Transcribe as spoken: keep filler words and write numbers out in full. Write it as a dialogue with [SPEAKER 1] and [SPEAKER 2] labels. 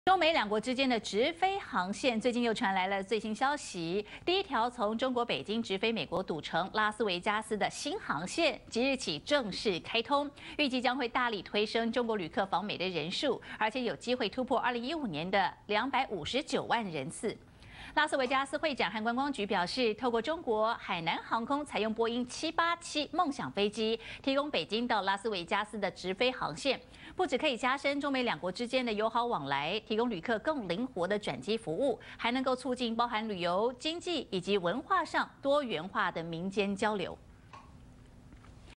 [SPEAKER 1] 中美两国之间的直飞航线最近又传来了最新消息，第一条从中国北京直飞美国赌城拉斯维加斯的新航线即日起正式开通，预计将会大力推升中国旅客访美的人数，而且有机会突破二零一五年的两百五十九万人次。拉斯维加斯会展和观光局表示，透过中国海南航空采用波音七八七梦想飞机，提供北京到拉斯维加斯的直飞航线，不只可以加深中美两国之间的友好往来，提供旅客更灵活的转机服务，还能够促进包含旅游、经济以及文化上多元化的民间交流。